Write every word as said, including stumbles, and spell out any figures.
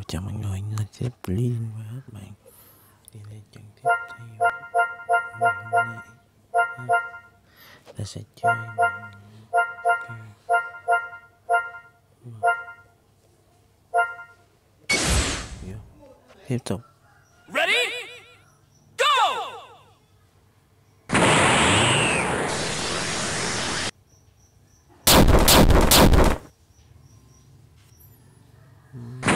chào mọi người, mình sẽ Blin và các bạn đi lên trận tiếp theo. Ngày hôm nay ta sẽ chơi bằng tiếp tục. Ready? Go! Mm.